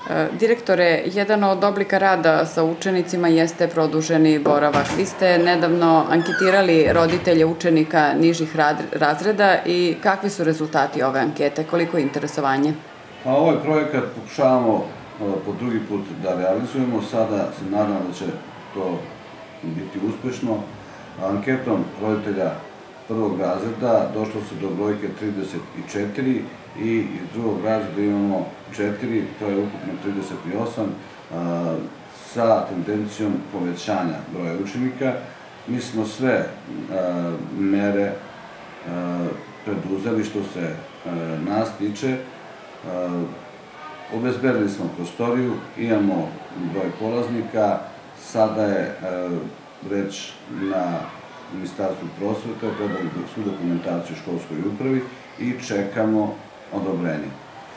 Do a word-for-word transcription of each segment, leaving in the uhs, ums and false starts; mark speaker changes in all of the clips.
Speaker 1: Direktore, jedan od oblika rada sa učenicima jeste produženi boravak. Vi ste nedavno anketirali roditelje učenika nižih razreda i kakvi su rezultati ove ankete? Koliko je interesovanje?
Speaker 2: Ovaj projekat pokušavamo po drugi put da realizujemo. Sada se nadam da će to biti uspešno. Anketom roditelja prvog razreda došlo se do brojke trideset četiri i iz drugog razreda imamo četiri, to je ukupno trideset osam, sa tendencijom povećanja broja učenika. Mi smo sve mere preduzeli što se nas tiče. Obezbedili smo prostoriju, imamo broj polaznika, sada je reč na Ministarstvu prosvete, predali svu dokumentaciju školskoj upravi i čekamo odobrenje.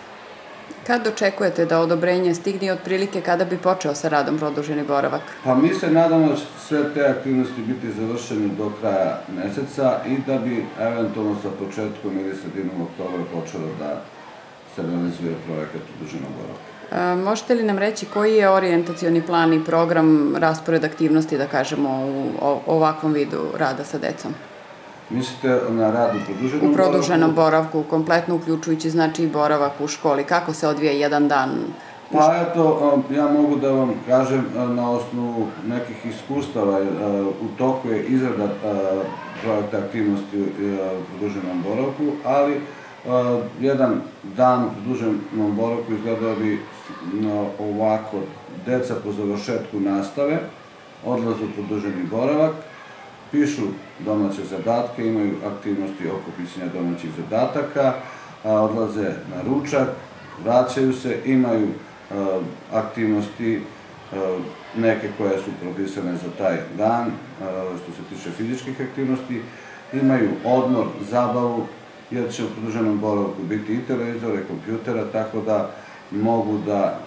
Speaker 1: Kad očekujete da odobrenje stigne i otprilike kada bi počeo sa radom produženi boravak?
Speaker 2: Pa mi se nadamo da će sve te aktivnosti biti završene do kraja meseca i da bi eventualno sa početkom ili sredinom oktobra počelo da se realizuje projekat produženog boravka.
Speaker 1: Možete li nam reći koji je orijentacioni plan i program, raspored aktivnosti, da kažemo, u ovakvom vidu rada sa decom?
Speaker 2: Mislite na rad u produženom boravku?
Speaker 1: U produženom boravku, kompletno uključujući znači i boravak u školi. Kako se odvija jedan dan?
Speaker 2: Pa eto, ja mogu da vam kažem na osnovu nekih iskustava. U toku je izrada projekta aktivnosti u produženom boravku, ali jedan dan u produženom boravku izgledao bi ovako: deca po završetku nastave odlaze u produženi boravak, pišu domaće zadatke, imaju aktivnosti oko pisanja domaćih zadataka, odlaze na ručak, vraćaju se, imaju aktivnosti neke koje su propisane za taj dan, što se tiče fizičkih aktivnosti, imaju odmor, zabavu, jer će u produženom boravku biti i televizora i kompjutera, tako da mogu da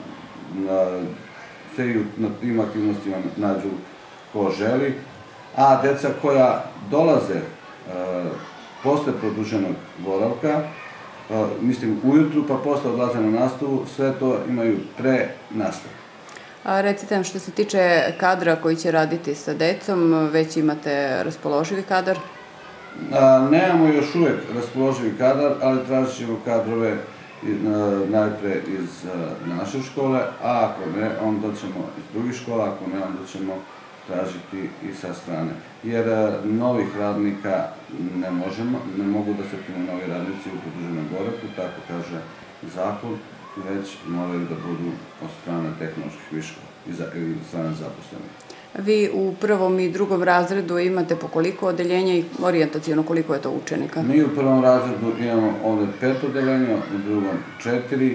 Speaker 2: se i na tim aktivnostima nađu ko želi. A deca koja dolaze posle produženog boravka, mislim ujutru, pa posle odlaze na nastavu, sve to imaju pre nastave.
Speaker 1: Recite nam, što se tiče kadra koji će raditi sa decom, već imate raspoloživi kadar?
Speaker 2: Nemamo još uvek raspoloživi kadar, ali tražit ćemo kadrove najpre iz naše škole, a ako ne, onda ćemo iz drugih škola, ako ne, onda ćemo tražiti i sa strane. Jer novih radnika ne možemo, ne mogu da se prime novi radnici u produženom boravku, tako kaže zakon, već moraju da budu od strane tehnoloških viškova i strane zaposlenih.
Speaker 1: Vi u prvom i drugom razredu imate po koliko odeljenja i orijentacijono koliko je to učenika?
Speaker 2: Mi u prvom razredu imamo ovde pet odeljenja, u drugom četiri.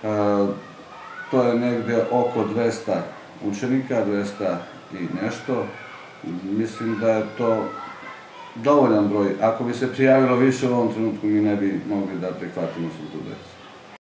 Speaker 2: To je negde oko dvesta učenika, dvesta i nešto. Mislim da je to dovoljan broj. Ako bi se prijavilo više u ovom trenutku, mi ne bi mogli da prihvatimo svu tu decu.